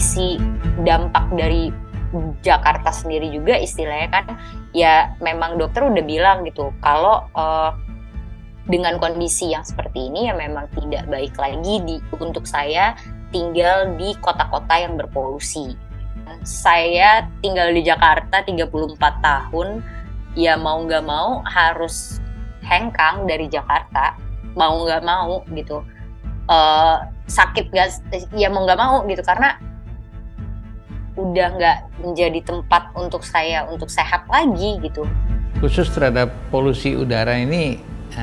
kondisi dampak dari Jakarta sendiri juga istilahnya kan, ya memang dokter udah bilang gitu kalau dengan kondisi yang seperti ini ya memang tidak baik lagi untuk saya tinggal di kota-kota yang berpolusi. Saya tinggal di Jakarta 34 tahun, ya mau nggak mau harus hengkang dari Jakarta, mau nggak mau gitu. Sakit gak, ya mau nggak mau gitu, karena udah nggak menjadi tempat untuk saya untuk sehat lagi gitu. Khusus terhadap polusi udara ini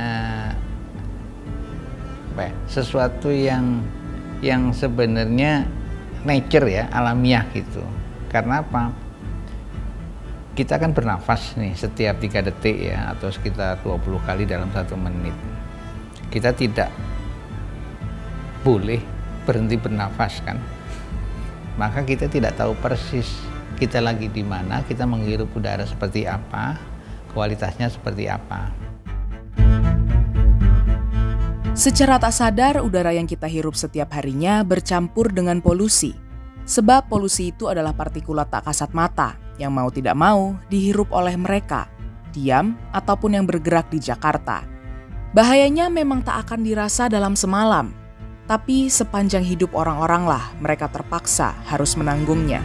sesuatu yang sebenarnya nature ya, alamiah gitu. Karena apa? Kita kan bernafas nih setiap 3 detik ya, atau sekitar 20 kali dalam 1 menit. Kita tidak boleh berhenti bernafas kan. Maka kita tidak tahu persis kita lagi di mana, kita menghirup udara seperti apa, kualitasnya seperti apa. Secara tak sadar, udara yang kita hirup setiap harinya bercampur dengan polusi. Sebab polusi itu adalah partikulat tak kasat mata yang mau tidak mau dihirup oleh mereka, diam ataupun yang bergerak di Jakarta. Bahayanya memang tak akan dirasa dalam semalam, tapi sepanjang hidup orang-orang lah mereka terpaksa harus menanggungnya.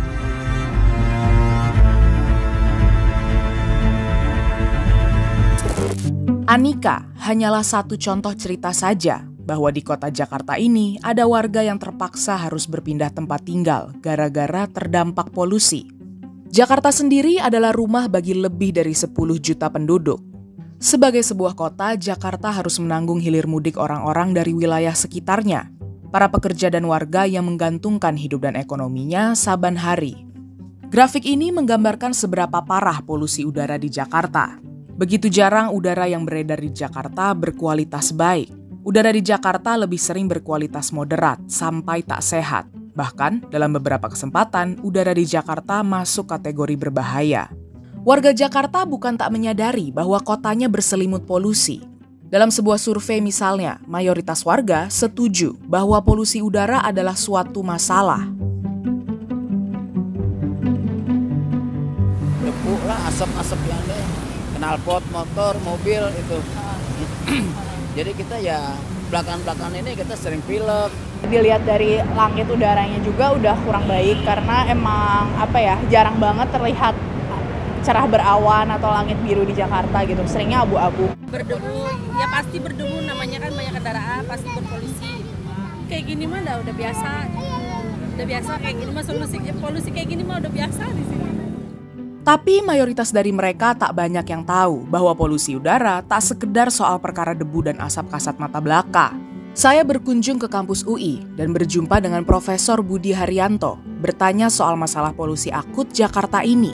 Anika hanyalah satu contoh cerita saja bahwa di kota Jakarta ini ada warga yang terpaksa harus berpindah tempat tinggal gara-gara terdampak polusi. Jakarta sendiri adalah rumah bagi lebih dari 10 juta penduduk. Sebagai sebuah kota, Jakarta harus menanggung hilir mudik orang-orang dari wilayah sekitarnya, para pekerja dan warga yang menggantungkan hidup dan ekonominya saban hari. Grafik ini menggambarkan seberapa parah polusi udara di Jakarta. Begitu jarang udara yang beredar di Jakarta berkualitas baik. Udara di Jakarta lebih sering berkualitas moderat sampai tak sehat. Bahkan dalam beberapa kesempatan, udara di Jakarta masuk kategori berbahaya. Warga Jakarta bukan tak menyadari bahwa kotanya berselimut polusi. Dalam sebuah survei misalnya, mayoritas warga setuju bahwa polusi udara adalah suatu masalah. Debu lah, asap-asap yang ada, knalpot, motor, mobil itu. Jadi kita ya belakangan ini kita sering pilek. Dilihat dari langit udaranya juga udah kurang baik karena emang jarang banget terlihat cerah berawan atau langit biru di Jakarta gitu. Seringnya abu-abu. Berdebu, ya pasti berdebu, namanya kan banyak kendaraan, pasti berpolusi. Kayak gini mah udah biasa. Udah biasa kayak gini mah polusi kayak gini mah udah biasa di sini. Tapi mayoritas dari mereka tak banyak yang tahu bahwa polusi udara tak sekedar soal perkara debu dan asap kasat mata belaka. Saya berkunjung ke kampus UI dan berjumpa dengan Profesor Budi Haryanto, bertanya soal masalah polusi akut Jakarta ini.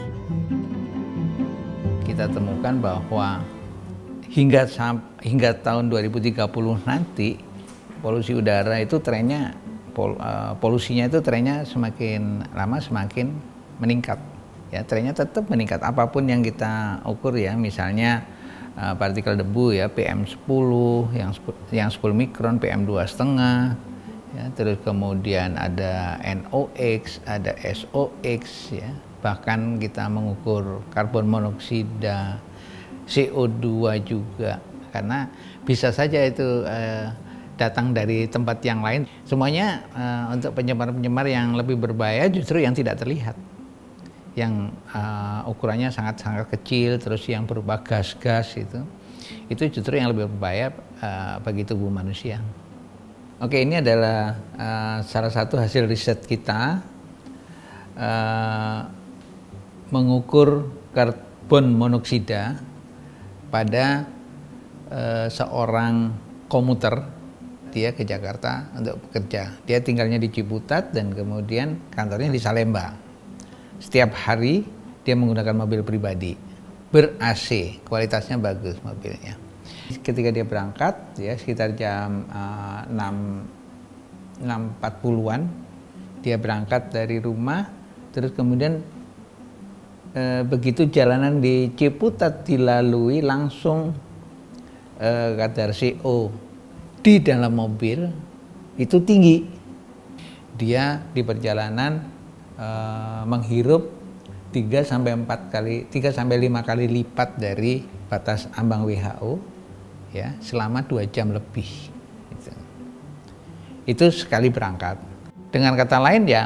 Kita temukan bahwa hingga tahun 2030 nanti polusi udara itu trennya, polusinya itu trennya semakin lama semakin meningkat. Ya, trennya tetap meningkat apapun yang kita ukur ya, misalnya partikel debu ya PM10 yang 10 mikron, PM2,5 ya, terus kemudian ada NOx, ada SOx ya, bahkan kita mengukur karbon monoksida, CO2 juga, karena bisa saja itu datang dari tempat yang lain. Semuanya untuk penyemar-penyemar yang lebih berbahaya justru yang tidak terlihat, yang ukurannya sangat-sangat kecil, terus yang berupa gas-gas itu justru yang lebih berbahaya bagi tubuh manusia. Oke, ini adalah salah satu hasil riset kita mengukur karbon monoksida pada seorang komuter. Dia ke Jakarta untuk bekerja. Dia tinggalnya di Ciputat dan kemudian kantornya di Salemba. Setiap hari dia menggunakan mobil pribadi, ber-AC, kualitasnya bagus mobilnya. Ketika dia berangkat, ya sekitar jam 6.40-an, dia berangkat dari rumah, terus kemudian begitu jalanan di Ciputat dilalui, langsung kadar CO di dalam mobil itu tinggi. Dia di perjalanan menghirup 3 sampai 5 kali lipat dari batas ambang WHO ya selama 2 jam lebih. Itu sekali berangkat. Dengan kata lain ya,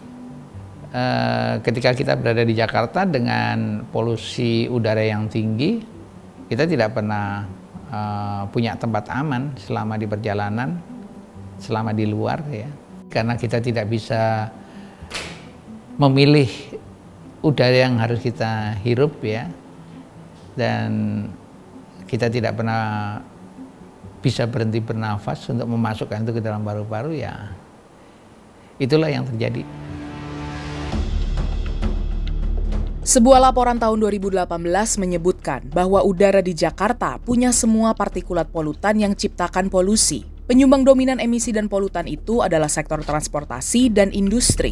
ketika kita berada di Jakarta dengan polusi udara yang tinggi, kita tidak pernah punya tempat aman selama di perjalanan, selama di luar ya. Karena kita tidak bisa memilih udara yang harus kita hirup ya. Dan kita tidak pernah bisa berhenti bernafas untuk memasukkan itu ke dalam paru-paru ya. Itulah yang terjadi. Sebuah laporan tahun 2018 menyebutkan bahwa udara di Jakarta punya semua partikulat polutan yang ciptakan polusi. Penyumbang dominan emisi dan polutan itu adalah sektor transportasi dan industri.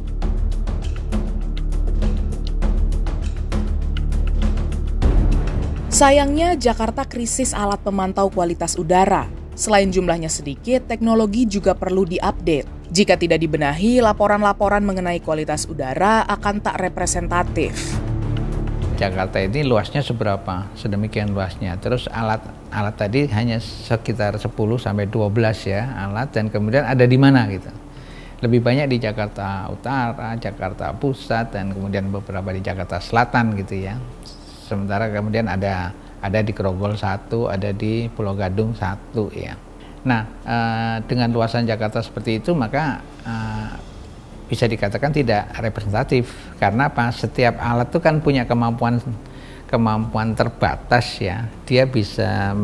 Sayangnya, Jakarta krisis alat pemantau kualitas udara. Selain jumlahnya sedikit, teknologi juga perlu diupdate. Jika tidak dibenahi, laporan-laporan mengenai kualitas udara akan tak representatif. Jakarta ini luasnya seberapa? Sedemikian luasnya. Terus alat tadi hanya sekitar 10 sampai 12 ya alat, dan kemudian ada di mana gitu. Lebih banyak di Jakarta Utara, Jakarta Pusat, dan kemudian beberapa di Jakarta Selatan gitu ya. Sementara kemudian ada di Grogol 1, ada di Pulau Gadung 1 ya. Nah, dengan luasan Jakarta seperti itu maka bisa dikatakan tidak representatif. Karena apa? Setiap alat itu kan punya kemampuan terbatas ya. Dia bisa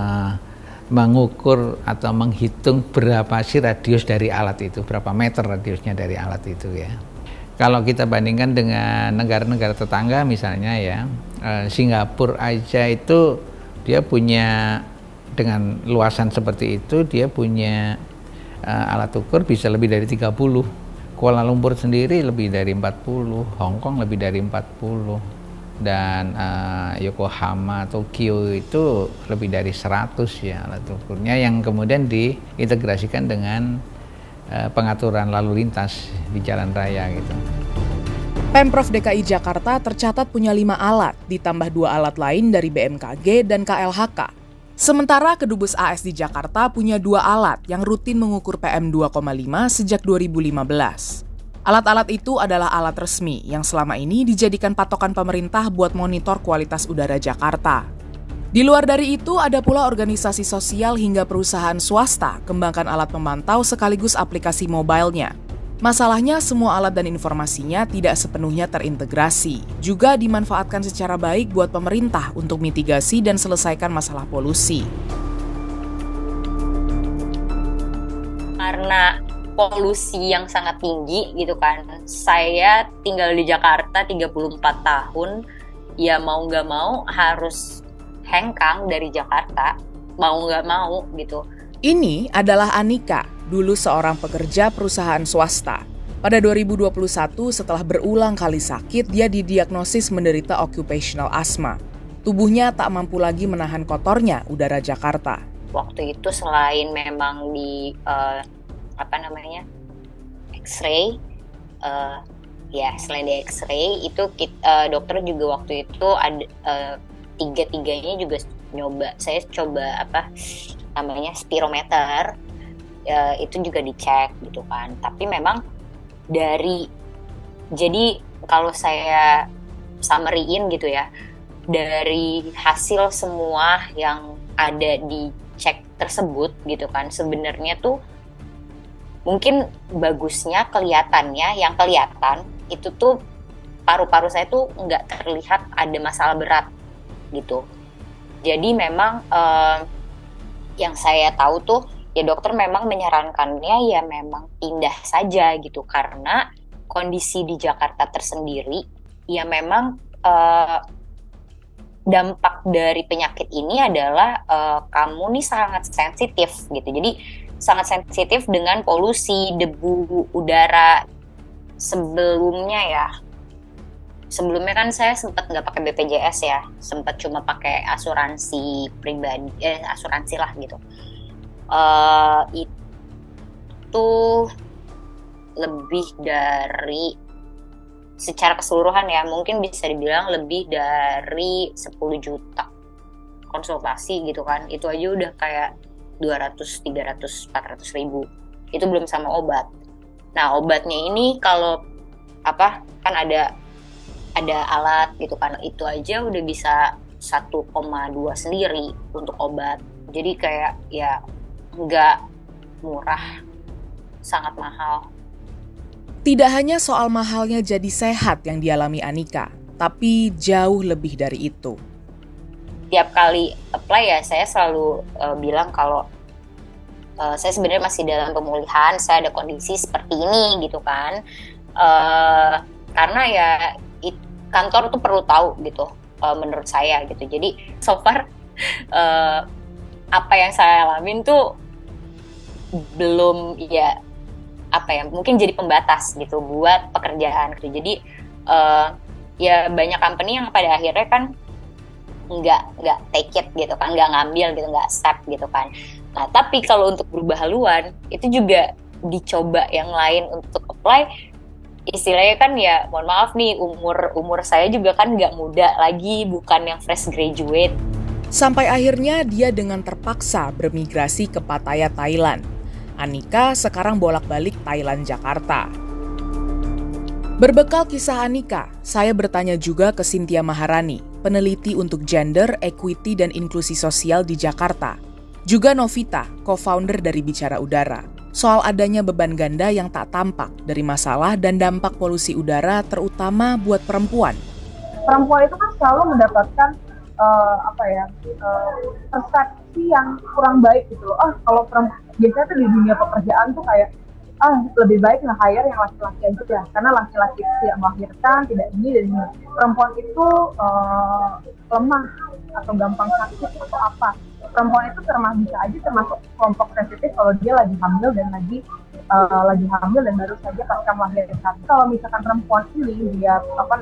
mengukur atau menghitung berapa sih radius dari alat itu, berapa meter radiusnya dari alat itu ya. Kalau kita bandingkan dengan negara-negara tetangga misalnya ya, Singapura aja itu dia punya, dengan luasan seperti itu dia punya alat ukur bisa lebih dari 30. Kuala Lumpur sendiri lebih dari 40, Hong Kong lebih dari 40, dan Yokohama, Tokyo itu lebih dari 100 ya alat ukurnya, yang kemudian diintegrasikan dengan pengaturan lalu lintas di jalan raya gitu. Pemprov DKI Jakarta tercatat punya 5 alat, ditambah 2 alat lain dari BMKG dan KLHK. Sementara Kedubes AS di Jakarta punya 2 alat yang rutin mengukur PM 2,5 sejak 2015. Alat-alat itu adalah alat resmi yang selama ini dijadikan patokan pemerintah buat monitor kualitas udara Jakarta. Di luar dari itu, ada pula organisasi sosial hingga perusahaan swasta kembangkan alat pemantau sekaligus aplikasi mobilenya. Masalahnya, semua alat dan informasinya tidak sepenuhnya terintegrasi, juga dimanfaatkan secara baik buat pemerintah untuk mitigasi dan selesaikan masalah polusi. Karena polusi yang sangat tinggi gitu kan, saya tinggal di Jakarta 34 tahun, ya mau nggak mau harus hengkang dari Jakarta, mau nggak mau gitu. Ini adalah Anika, dulu seorang pekerja perusahaan swasta. Pada 2021, setelah berulang kali sakit, dia didiagnosis menderita occupational asthma. Tubuhnya tak mampu lagi menahan kotornya udara Jakarta. Waktu itu selain memang di X-ray, selain di X-ray itu dokter juga waktu itu ada tiga-tiganya juga nyoba. Saya coba spirometer, itu juga dicek gitu kan. Tapi memang jadi kalau saya summary-in gitu ya, dari hasil semua yang ada di cek tersebut gitu kan, sebenarnya tuh mungkin bagusnya kelihatannya, yang kelihatan itu tuh paru-paru saya tuh nggak terlihat ada masalah berat gitu. Jadi memang yang saya tahu tuh ya dokter memang menyarankannya ya memang pindah saja gitu, karena kondisi di Jakarta tersendiri ya memang dampak dari penyakit ini adalah kamu nih sangat sensitif gitu. Jadi sangat sensitif dengan polusi, debu, udara. Sebelumnya kan saya sempat nggak pakai BPJS ya, sempat cuma pakai asuransi pribadi, asuransi lah gitu. Itu lebih dari secara keseluruhan ya mungkin bisa dibilang lebih dari 10 juta konsultasi gitu kan. Itu aja udah kayak 200, 300, 400 ribu. Itu belum sama obat. Nah obatnya ini kalau kan ada alat gitu kan, itu aja udah bisa 1,2 sendiri untuk obat. Jadi kayak ya nggak murah, sangat mahal. Tidak hanya soal mahalnya jadi sehat yang dialami Anika, tapi jauh lebih dari itu. Tiap kali apply ya saya selalu bilang kalau saya sebenarnya masih dalam pemulihan, saya ada kondisi seperti ini gitu kan. Karena ya kantor tuh perlu tahu gitu, menurut saya gitu. Jadi so far apa yang saya alamin tuh belum mungkin jadi pembatas gitu buat pekerjaan gitu. Jadi ya banyak company yang pada akhirnya kan nggak take it gitu kan, nggak ngambil gitu, nggak step gitu kan. Nah tapi kalau untuk berubah haluan itu juga dicoba yang lain untuk apply. Istilahnya kan ya mohon maaf nih, umur saya juga kan nggak muda lagi, bukan yang fresh graduate. Sampai akhirnya dia dengan terpaksa bermigrasi ke Pattaya, Thailand. Anika sekarang bolak-balik Thailand, Jakarta. Berbekal kisah Anika, saya bertanya juga ke Cynthia Maharani, peneliti untuk gender, equity, dan inklusi sosial di Jakarta. Juga Novita, co-founder dari Bicara Udara, soal adanya beban ganda yang tak tampak dari masalah dan dampak polusi udara terutama buat perempuan. Perempuan itu kan selalu mendapatkan persepsi yang kurang baik gitu loh. Kalau biasanya tuh di dunia pekerjaan tuh kayak lebih baik nge-hire yang laki-laki aja ya, karena laki-laki tidak melahirkan, tidak ini dan ini. Perempuan itu lemah atau gampang sakit atau apa. Perempuan itu termasuk kelompok sensitif kalau dia lagi hamil dan lagi hamil dan baru saja pasca melahirkan. Kalau misalkan perempuan ini dia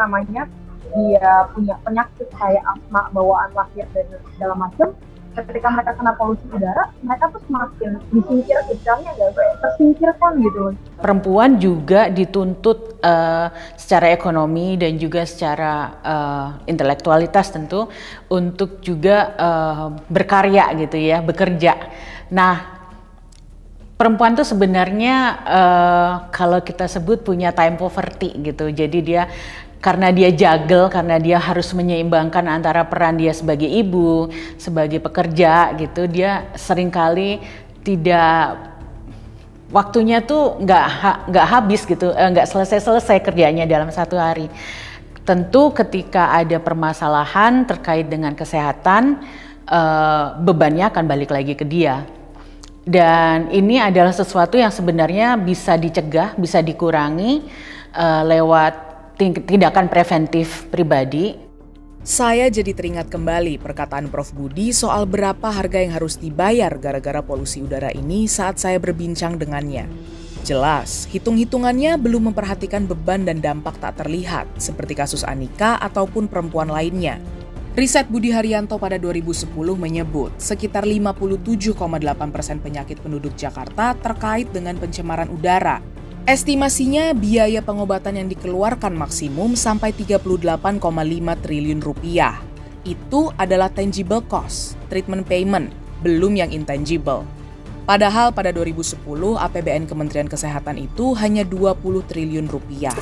dia punya penyakit kayak asma, bawaan lahir dan segala macam, ketika mereka kena polusi udara, mereka tuh semakin tersingkirkan gitu. Perempuan juga dituntut secara ekonomi dan juga secara intelektualitas tentu untuk juga berkarya gitu ya, bekerja. Nah, perempuan tuh sebenarnya kalau kita sebut punya time poverty gitu. Jadi dia karena dia juggle, karena dia harus menyeimbangkan antara peran dia sebagai ibu, sebagai pekerja gitu, dia seringkali tidak, waktunya tuh nggak habis gitu, nggak selesai kerjanya dalam satu hari. Tentu ketika ada permasalahan terkait dengan kesehatan, bebannya akan balik lagi ke dia. Dan ini adalah sesuatu yang sebenarnya bisa dicegah, bisa dikurangi lewat tindakan preventif pribadi. Saya jadi teringat kembali perkataan Prof. Budi soal berapa harga yang harus dibayar gara-gara polusi udara ini saat saya berbincang dengannya. Jelas, hitung-hitungannya belum memperhatikan beban dan dampak tak terlihat, seperti kasus Anika ataupun perempuan lainnya. Riset Budi Haryanto pada 2010 menyebut sekitar 57,8% penyakit penduduk Jakarta terkait dengan pencemaran udara. Estimasinya biaya pengobatan yang dikeluarkan maksimum sampai 38,5 triliun rupiah. Itu adalah tangible cost, treatment payment, belum yang intangible. Padahal pada 2010 APBN Kementerian Kesehatan itu hanya 20 triliun rupiah.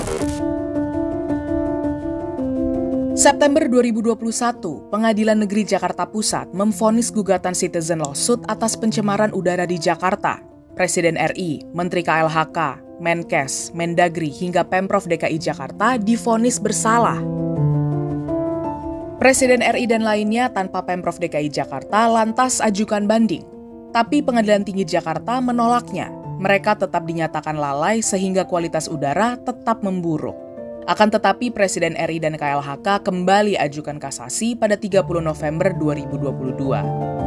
September 2021, Pengadilan Negeri Jakarta Pusat memvonis gugatan citizen lawsuit atas pencemaran udara di Jakarta. Presiden RI, Menteri KLHK, Menkes, Mendagri, hingga Pemprov DKI Jakarta divonis bersalah. Presiden RI dan lainnya tanpa Pemprov DKI Jakarta lantas ajukan banding. Tapi Pengadilan Tinggi Jakarta menolaknya. Mereka tetap dinyatakan lalai sehingga kualitas udara tetap memburuk. Akan tetapi Presiden RI dan KLHK kembali ajukan kasasi pada 30 November 2022.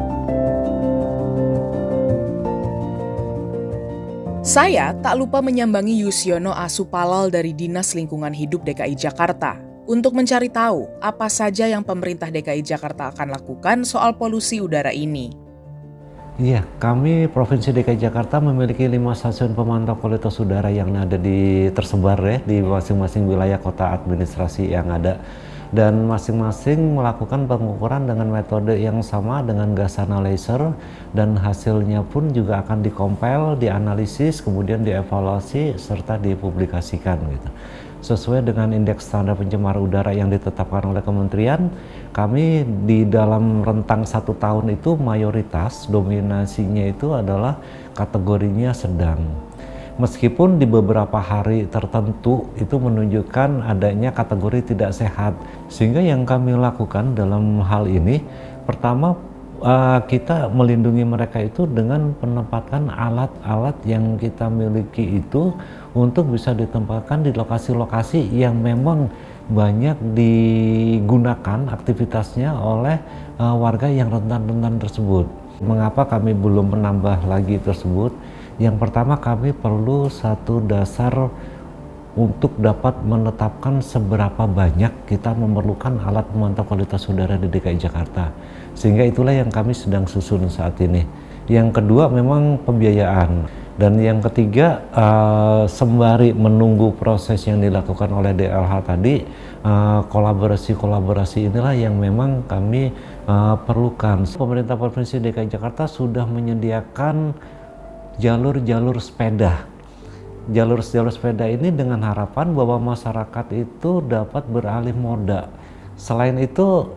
Saya tak lupa menyambangi Yusyono Asupalal dari Dinas Lingkungan Hidup DKI Jakarta untuk mencari tahu apa saja yang pemerintah DKI Jakarta akan lakukan soal polusi udara ini. Iya, kami Provinsi DKI Jakarta memiliki 5 stasiun pemantau kualitas udara yang ada tersebar ya di masing-masing wilayah kota administrasi yang ada. Dan masing-masing melakukan pengukuran dengan metode yang sama dengan gas analyzer, dan hasilnya pun juga akan dikompil, dianalisis, kemudian dievaluasi serta dipublikasikan gitu. Sesuai dengan indeks standar pencemar udara yang ditetapkan oleh kementerian, kami di dalam rentang 1 tahun itu mayoritas dominasinya itu adalah kategorinya sedang. Meskipun di beberapa hari tertentu itu menunjukkan adanya kategori tidak sehat. Sehingga yang kami lakukan dalam hal ini, pertama kita melindungi mereka itu dengan penempatan alat-alat yang kita miliki itu untuk bisa ditempatkan di lokasi-lokasi yang memang banyak digunakan aktivitasnya oleh warga yang rentan-rentan tersebut. Mengapa kami belum menambah lagi tersebut? Yang pertama, kami perlu satu dasar untuk dapat menetapkan seberapa banyak kita memerlukan alat pemantau kualitas udara di DKI Jakarta. Sehingga itulah yang kami sedang susun saat ini. Yang kedua memang pembiayaan. Dan yang ketiga, sembari menunggu proses yang dilakukan oleh DLH tadi, kolaborasi-kolaborasi inilah yang memang kami perlukan. Pemerintah Provinsi DKI Jakarta sudah menyediakan jalur-jalur sepeda. Jalur-jalur sepeda ini dengan harapan bahwa masyarakat itu dapat beralih moda. Selain itu,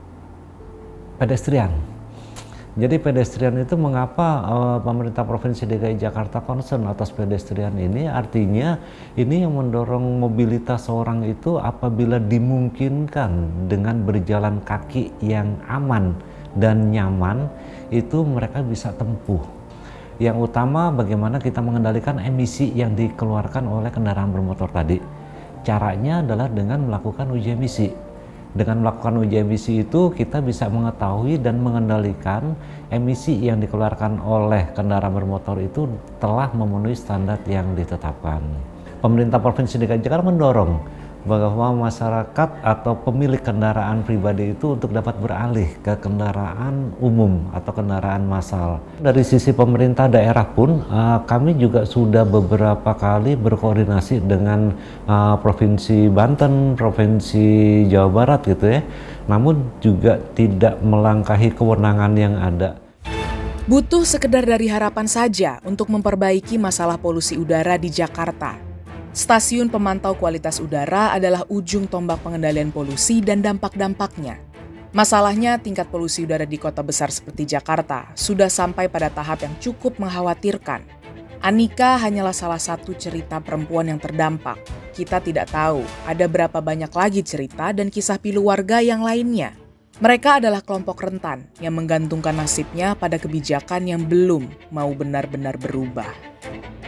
pedestrian. Jadi pedestrian itu mengapa pemerintah Provinsi DKI Jakarta concern atas pedestrian ini? Artinya ini yang mendorong mobilitas seorang itu apabila dimungkinkan dengan berjalan kaki yang aman dan nyaman, itu mereka bisa tempuh. Yang utama bagaimana kita mengendalikan emisi yang dikeluarkan oleh kendaraan bermotor tadi. Caranya adalah dengan melakukan uji emisi. Dengan melakukan uji emisi itu kita bisa mengetahui dan mengendalikan emisi yang dikeluarkan oleh kendaraan bermotor itu telah memenuhi standar yang ditetapkan. Pemerintah Provinsi DKI Jakarta mendorong bahwa masyarakat atau pemilik kendaraan pribadi itu untuk dapat beralih ke kendaraan umum atau kendaraan massal. Dari sisi pemerintah daerah pun kami juga sudah beberapa kali berkoordinasi dengan Provinsi Banten, Provinsi Jawa Barat gitu ya. Namun juga tidak melangkahi kewenangan yang ada. Butuh sekedar dari harapan saja untuk memperbaiki masalah polusi udara di Jakarta. Stasiun pemantau kualitas udara adalah ujung tombak pengendalian polusi dan dampak-dampaknya. Masalahnya, tingkat polusi udara di kota besar seperti Jakarta sudah sampai pada tahap yang cukup mengkhawatirkan. Anika hanyalah salah satu cerita perempuan yang terdampak. Kita tidak tahu ada berapa banyak lagi cerita dan kisah pilu warga yang lainnya. Mereka adalah kelompok rentan yang menggantungkan nasibnya pada kebijakan yang belum mau benar-benar berubah.